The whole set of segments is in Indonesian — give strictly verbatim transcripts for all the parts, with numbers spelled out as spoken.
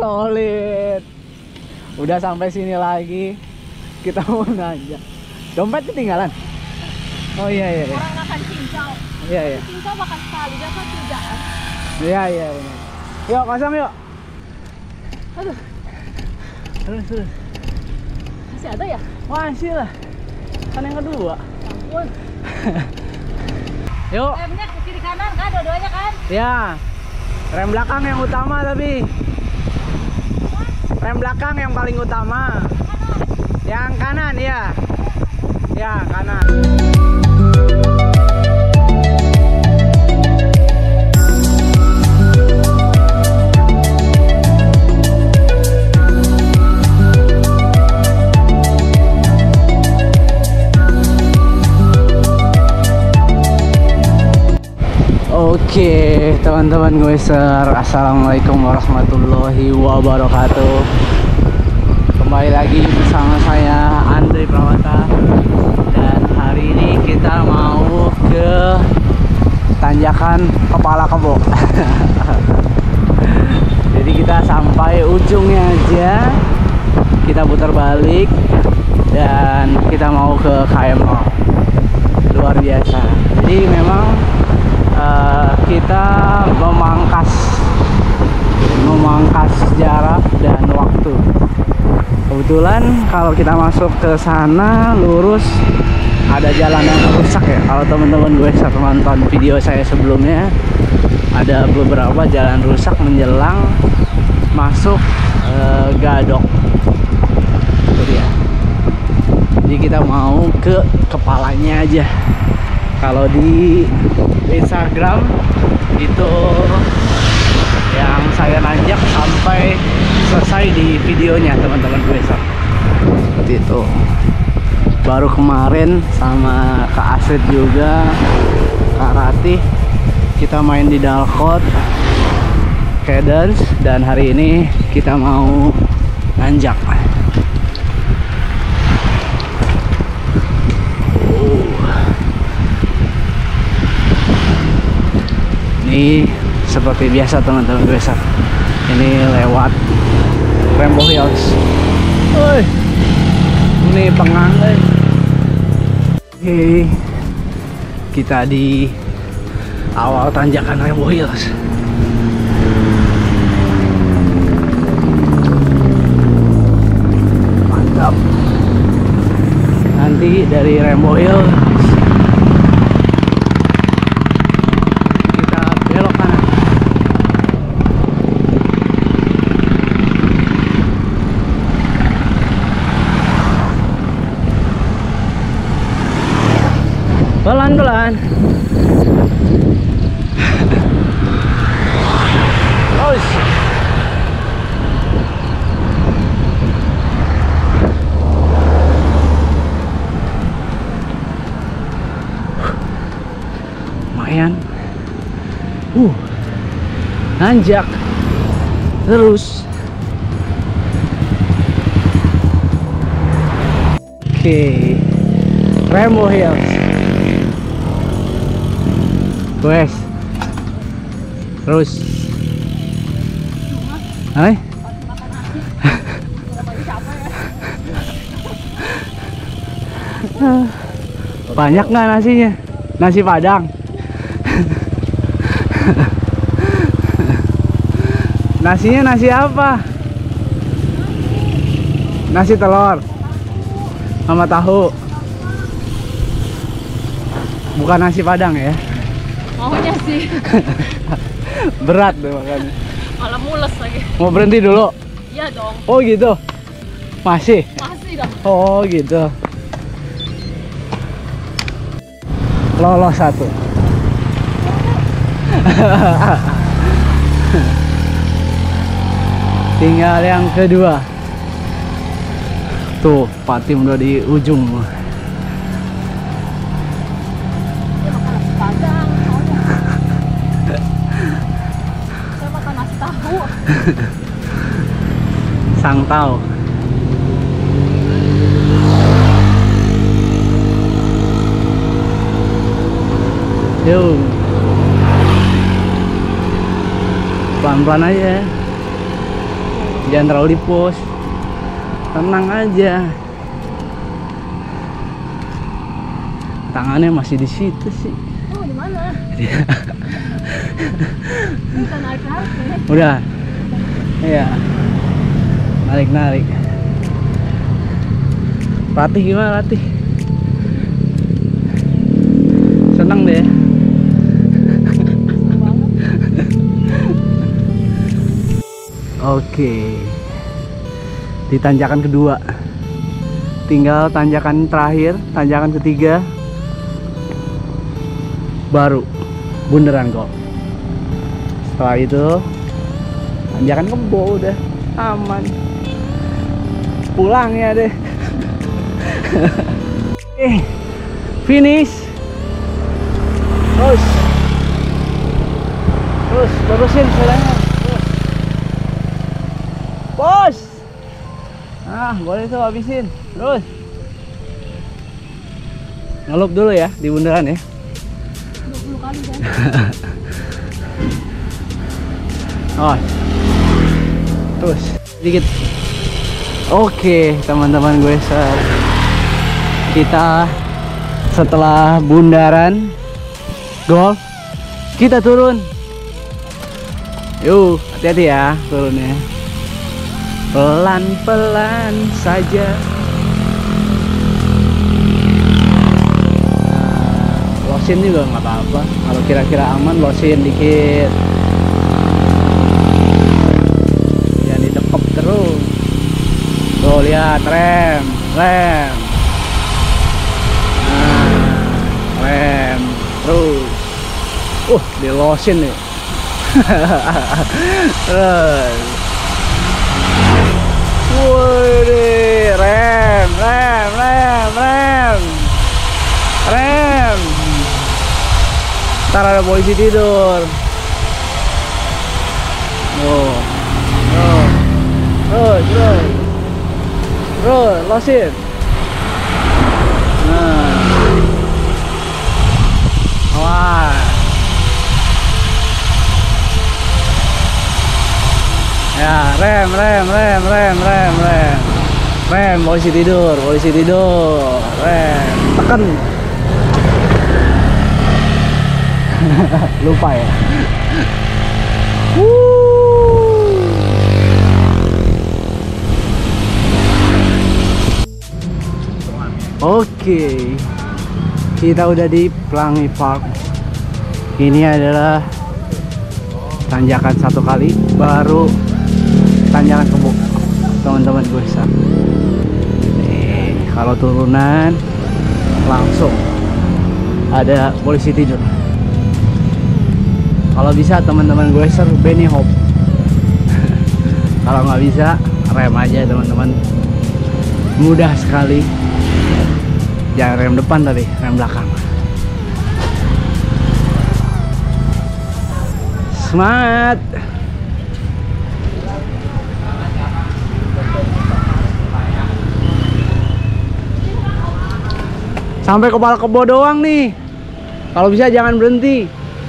solid. Udah sampai sini lagi. Kita mau nanya. Dompet ketinggalan? Oh iya iya. iya. Orang makan cincau. Iya iya. Cincau makan sekali, dia kan kerjaan. Iya iya benar. Yuk kosong yuk. Aduh, Terus terus. masih ada ya? Masih lah. Kan yang kedua. Ampun. Yuk. Remnya ke kiri kanan kan, dua-duanya kan? Ya. Rem belakang yang utama tapi. Rem belakang yang paling utama. Yang kanan ya. Ya, kanan. Oke, teman-teman Goeser, assalamualaikum warahmatullahi wabarakatuh. Kembali lagi bersama saya Andre Prawata. Dan hari ini kita mau ke tanjakan Kepala Kebo. Jadi kita sampai ujungnya aja, kita putar balik dan kita mau ke K M Mall. Luar biasa. Jadi memang Uh, kita memangkas memangkas jarak dan waktu. Kebetulan kalau kita masuk ke sana lurus ada jalan yang rusak ya. Kalau teman-teman gue saat nonton video saya sebelumnya, ada beberapa jalan rusak menjelang masuk uh, Gadok. Itu dia. Jadi kita mau ke kepalanya aja. Kalau di Instagram itu yang saya nanjak sampai selesai di videonya teman-teman gue, seperti itu. Baru kemarin sama Kak Asid juga, Kak Ratih, kita main di Dalkot Cadence, dan hari ini kita mau nanjak. Ini seperti biasa teman-teman gue, ini lewat Rainbow Hills. Woi, ini pengang eh. Oke, kita di awal tanjakan Rainbow Hills. Mantap. Nanti dari Rainbow Hills pelan-pelan. Oh, lumayan. Uh, nanjak terus. Oke, okay. Rainbow Hills. Wes, terus, hai, banyak nggak nasinya? Nasi Padang. Nasinya nasi apa? Nasi telur sama tahu. Bukan nasi Padang ya? Maunya sih. Berat deh makanya. Malah mules lagi. Mau berhenti dulu? Iya dong. Oh gitu? Masih? Masih dong. Oh gitu. Lolos satu. Tinggal yang kedua. Tuh, Patim udah di ujung. Sang tau. Yuk, pelan-pelan aja. Jangan terlalu di push. Tenang aja. Tangannya masih di situ sih. Oh, di mana? Ini kan narik-narik nih. Udah. Iya. Narik-narik. Ratih gimana Ratih? Seneng deh. Oke. Di tanjakan kedua. Tinggal tanjakan terakhir, tanjakan ketiga. Baru bundaran Golf. Setelah itu tanjakan Kebo udah aman. Pulang ya deh. Eh, finish. Terus, terus terusin sepedanya. Terus. Bos. Nah, boleh tuh habisin. Terus. Ngelup dulu ya di bundaran ya. dua puluh kali kan. Oh. Terus sedikit. Oke, teman-teman gue, kita setelah bundaran Golf kita turun. Yuk, hati-hati ya turunnya. Pelan-pelan saja. Nah, losin juga nggak apa-apa. Kalau kira-kira aman, losin dikit. Jangan didekep terus. Tuh lihat rem, rem. Nah, rem terus. Uh, di losin nih. Terus. Wih, rem, rem, rem, rem, rem. Ntar ada polisi tidur. Oh, oh, terus, terus, terus, losin. Nah, wah. Ya, rem, rem, rem, rem, rem, rem. Rem, polisi tidur, polisi tidur. Rem, tekan. Lupa ya. Wuh. Oke. Kita udah di Pelangi Park. Ini adalah tanjakan satu kali, baru tanjakan Kebo, teman-teman gue. Nih, kalau turunan langsung ada polisi tidur. Kalau bisa teman-teman gue ser Benny Hop. Kalau nggak bisa rem aja teman-teman. Mudah sekali. Jangan rem depan tapi rem belakang. Semangat. Sampai Kepala Kebo doang nih. Kalau bisa jangan berhenti.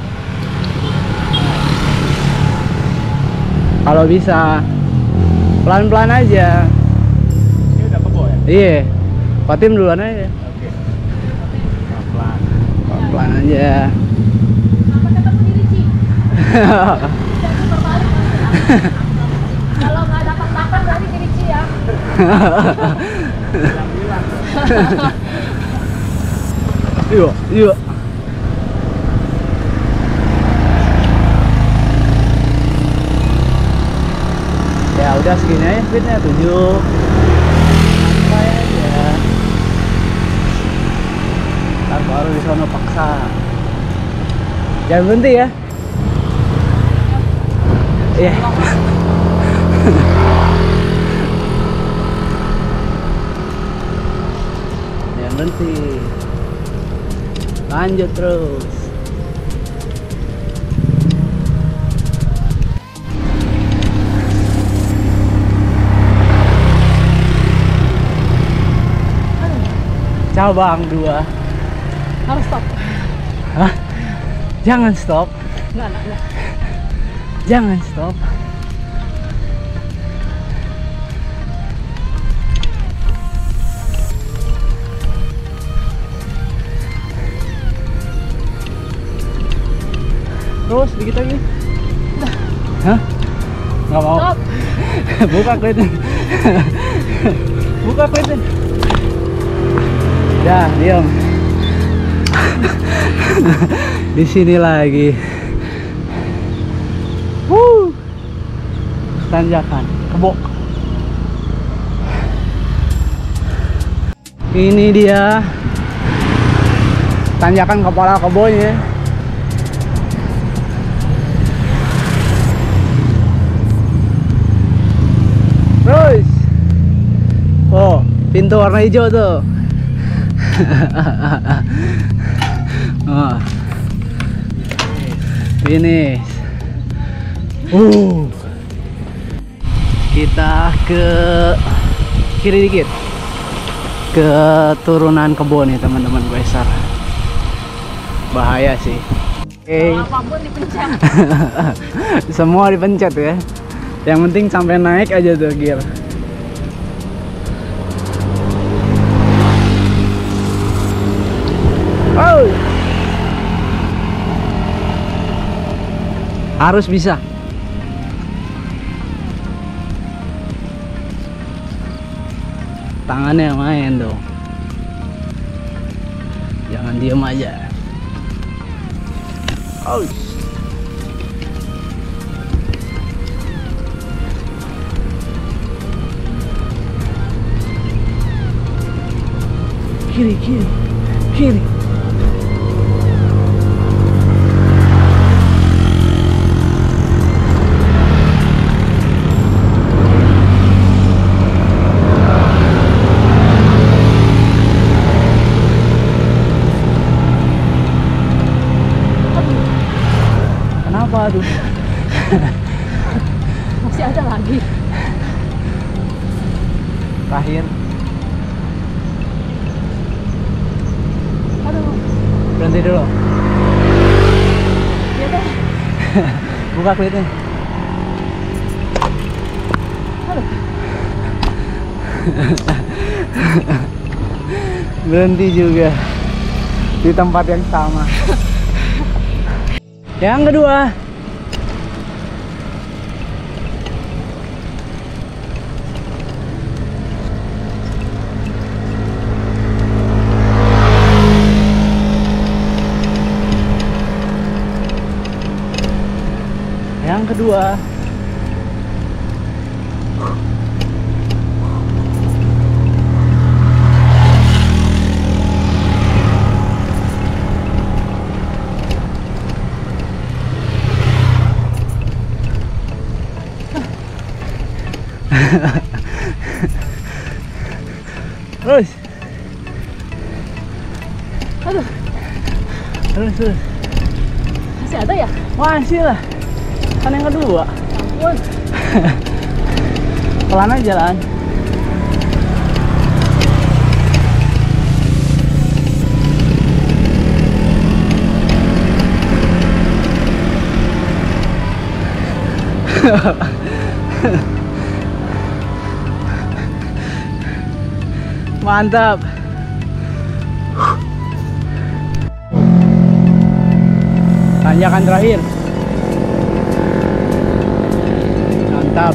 Kalau bisa pelan-pelan aja. Ini udah Kebo ya? Iya. Fatim duluan aja. Oke. Pelan-pelan. Pelan-pelan aja. Apa ketemu diri sih? Kalau nggak dapat makan berarti diri sih ya. Yuk, yuk. Ya udah segini aja speednya tujuh. Santai aja. Ntar baru di sono paksa. Jangan berhenti ya. Iya. Jangan berhenti. Lanjut terus. Cabang dua. Harus stop. Hah? Jangan stop. Enggak, enggak, enggak. Jangan stop. Stop. Buka Clinton. Buka Clinton. Ya, diam. Di sini lagi. Wuh. Tanjakan kebo. Ini dia tanjakan kepala kebonya. Terus, oh, pintu warna hijau tuh. Oh. Ini, uh, kita ke kiri dikit, ke turunan kebun nih teman-teman Quasar. Bahaya sih. Oke. Apapun dipencet. Semua dipencet ya. Yang penting sampai naik aja tuh gear. Oh. Harus bisa. Tangannya main dong. Jangan diem aja. Oh. Kiri, kiri, kiri. Kenapa tuh? Masih ada lagi. Terakhir. Aduh. Berhenti dulu. Iya deh. Buka kulitnya. Aduh. Berhenti juga di tempat yang sama. Yang kedua. Yang kedua. Terus. Aduh. Terus, terus. Masih ada ya? Masih lah. Kan yang kedua. Ampun. Pelan aja jalan. Mantap. Tanjakan terakhir. Mantap.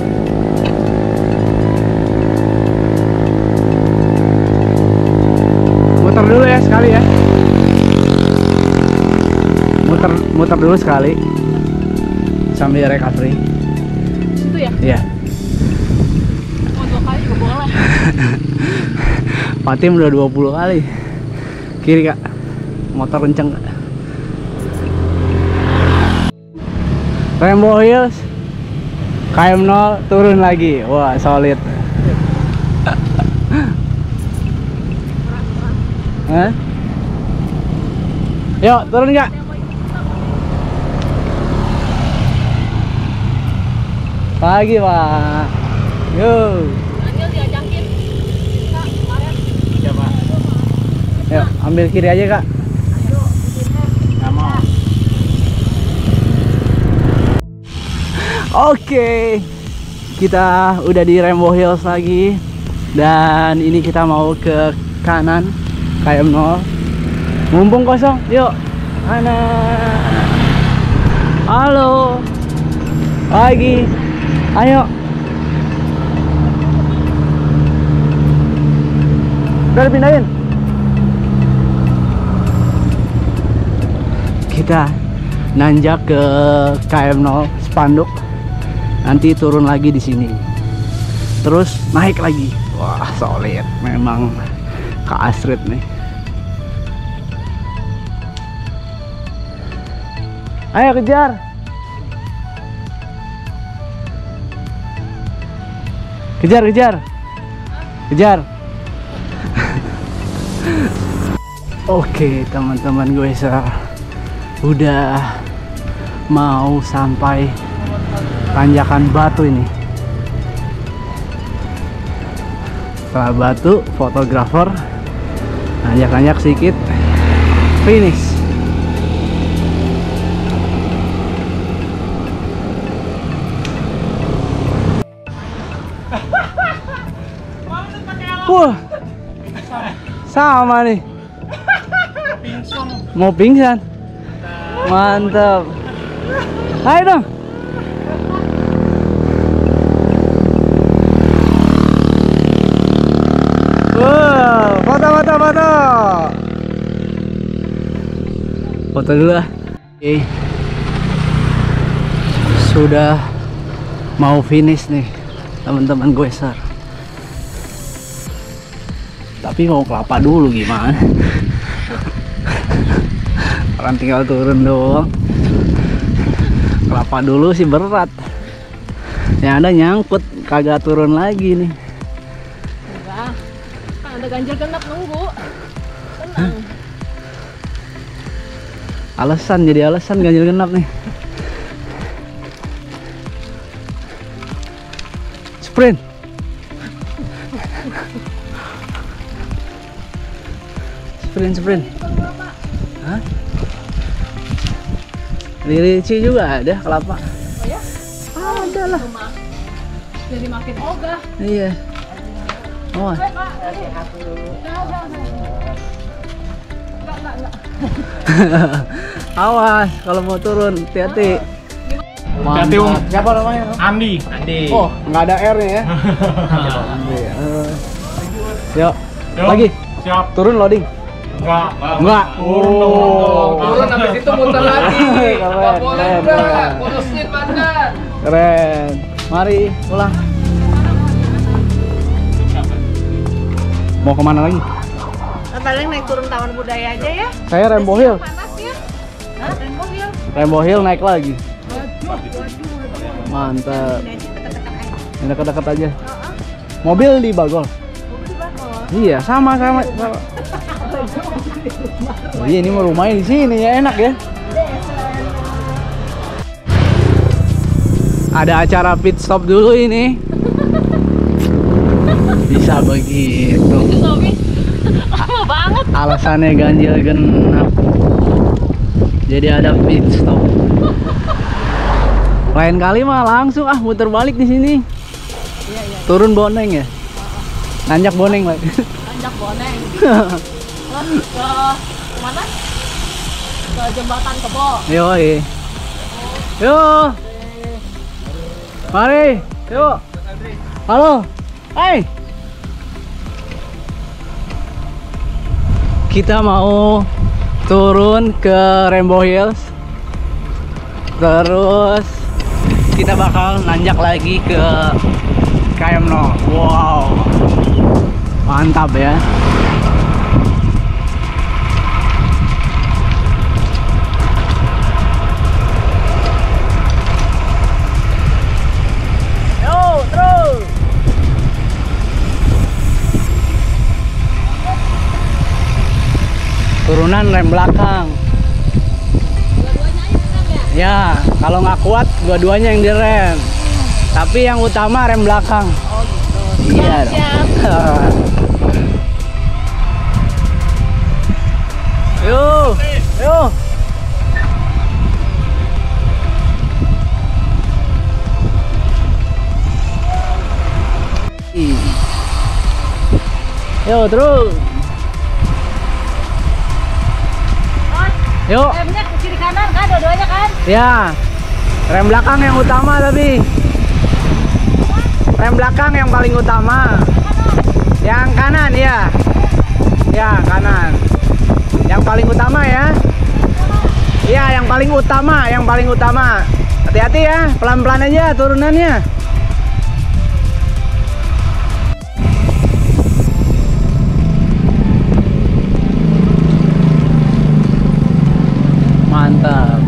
Muter dulu ya sekali ya. Muter muter dulu sekali. Sambil recovery. Situ ya? Iya. Mau dua kali juga boleh. Patim udah dua puluh kali. Kiri kak. Motor kenceng kak. Rainbow Hills K M nol turun lagi. Wah solid. Hah? Yuk turun kak. Pagi pak. Yuk. Daniel diajakin. Kak, kemarin. Siapa? Yuk ambil kiri aja kak. Nggak mau. Oke, kita udah di Rainbow Hills lagi. Dan ini kita mau ke kanan K M nol. Mumpung kosong, yuk kanan. Halo. Pagi. Ayo. Udah dipindahin. Kita nanjak ke K M nol spanduk. Nanti turun lagi di sini. Terus naik lagi. Wah, solid. Memang Kak Astrid nih. Ayo kejar. Kejar, kejar. Kejar. Oke, teman-teman gue udah mau sampai tanjakan Batu ini. Setelah Batu, fotografer nanjak-nanjak sedikit, finish. Wah, sama nih. Mau pingsan. Mantap. Ayo dong. Wow, foto, foto, foto. Foto dulu lah. Oke. Sudah mau finish nih, teman-teman gue sar. Tapi mau kelapa dulu gimana? Orang tinggal turun doang. Kelapa dulu sih berat. Yang ada nyangkut, kagak turun lagi nih. Enggak. Kan ada ganjil genap nunggu. Tenang. Alasan jadi alasan ganjil genap nih. Sprint. Sprint, sprint. Hah? Di Rici juga ada kelapa. Oh ya? Ah, ada lah. Rumah. Jadi makin ogah. Iya. Oh. Eh, Pak, ini. Enggak, enggak, enggak. Enggak, enggak, enggak. Awas kalau mau turun, hati-hati. Hati-hati, Om. Siapa namanya? Andi. Andi. Oh, nggak ada R-nya ya. Andi. Uh. Yuk. Yuk. Lagi. Siap. Turun loading. Enggak. Enggak. Oh. Turun habis itu muter lagi. Keren, Enggak boleh keren, enggak. keren. Bonusin Anda. Keren. Mari pulang. Mau kemana lagi? Paling naik turun Taman Budaya aja ya. Saya Rainbow Hill. Panas ya. Hah? Rainbow Hill. Rainbow Hill naik lagi. Mantap. Ini dekat-dekat aja. Mobil di Bagol. Iya, sama sama. sama. Oh, iya, ini mau rumahnya di sini ya, enak ya. Ada acara pit stop dulu ini. Bisa begitu. Sobi. Lama banget. Alasannya ganjil genap. Jadi ada pit stop. Lain kali mah langsung ah muter balik di sini. Iya, iya. Turun Boneng ya. Nanjak Boneng lagi. Tanjak Boneng. Terus ke mana? Ke jembatan Kebo. Yoi. Yo. Mari. Yuk. Halo. Hai. Kita mau turun ke Rainbow Hills. Terus kita bakal nanjak lagi ke K M nol. Wow. Mantap ya. Yo, terus. Turunan rem belakang. Dua-duanya aja benar ya? Ya, kalau nggak kuat dua-duanya yang direm. Tapi yang utama rem belakang. Oh gitu. Iya Siap, dong. siap. Yuk, yuk. Yuk terus. Yuk. Remnya ke kiri kanan kan, dua-duanya kan? Ya. Rem belakang yang utama tapi. Rem belakang yang paling utama. Yang kanan ya. Ya, kanan. Yang paling utama ya. Iya, yang paling utama, yang paling utama. Hati-hati ya, pelan-pelan aja turunannya. Mantap.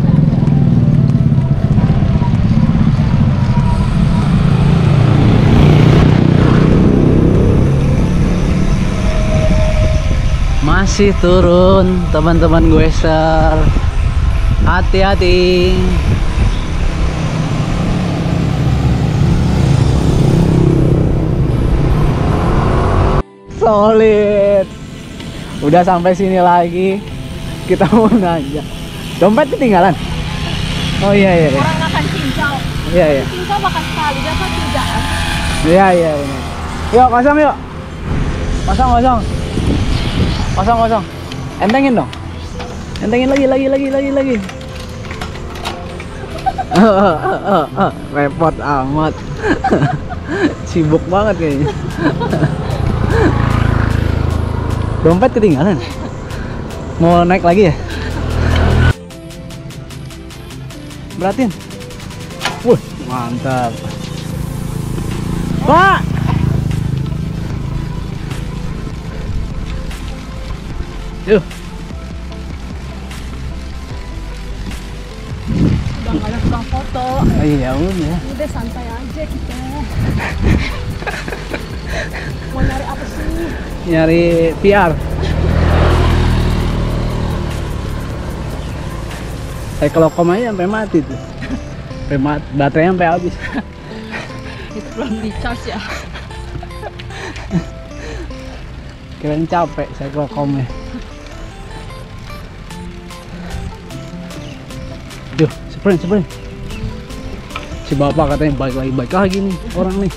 Masih turun teman-teman gue ser. Hati-hati. Solid. Udah sampai sini lagi. Kita mau nanya. Dompet ketinggalan. Oh iya iya. iya. Orang makan cincau. Iya iya. Cincau makan sekali, dapat tidak? Iya iya benar. Yuk kosong yuk. Kosong kosong. Kosong kosong. Entengin dong. Entengin lagi lagi lagi lagi lagi. Repot amat. Sibuk banget kayaknya. Dompet ketinggalan. Mau naik lagi ya? Beratin. Wuh, mantap. Pak. Yuk. Udah nggak ada tukang foto. Oh, iya udah. Udah santai aja kita. Mau nyari apa sih? Nyari P R. Saya kelokom aja sampai mati tuh. Sampai mati, baterainya sampai habis. Itu belum di charge ya. Kirain capek saya kelokomnya. Duh, sprint, sprint. Si bapak katanya baik lagi, baik lagi nih orang nih.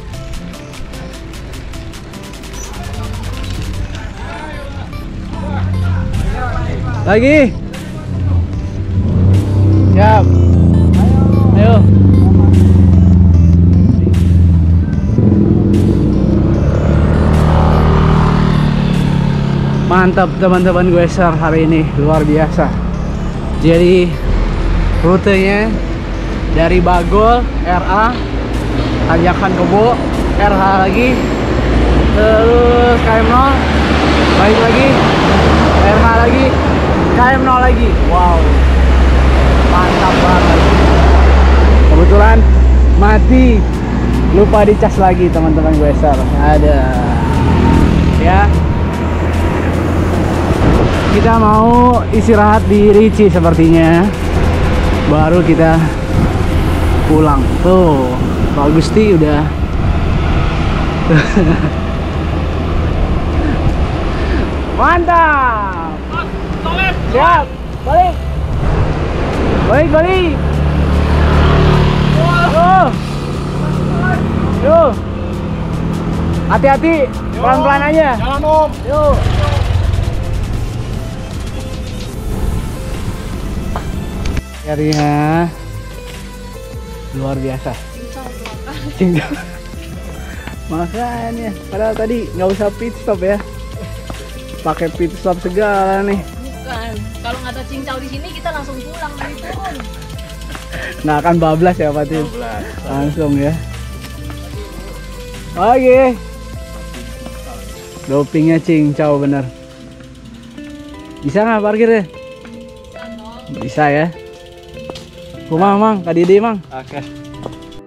Lagi. Siap. Ayo. Mantap teman-teman gue ser hari ini, luar biasa. Jadi rutenya dari Bagol, R A, tanjakan Kebo, R H lagi, terus K M nol, balik lagi, R H lagi, K M nol lagi. Wow, mantap banget. Kebetulan mati, lupa dicas lagi teman-teman gue ser. Ada ya. Kita mau istirahat di Ricci sepertinya. Baru kita pulang. Tuh, Pak Gusti udah. Mantap. Siap. Balik. Balik, balik. Yuk. Yuk. Hati-hati. Pelan-pelan aja. Jalan om. Yuk. Akhirnya luar biasa. Cincau. Makanya padahal tadi nggak usah pit stop ya, pakai pit stop segala nih. Bukan, kalau nggak ada cincau di sini kita langsung pulang dari turun. Nah akan bablas ya Pak Tim. Langsung ya. Oke. Dopingnya cincau bener. Bisa nggak parkirnya? Bisa ya. Kumang mang, kadidi mang. Oke.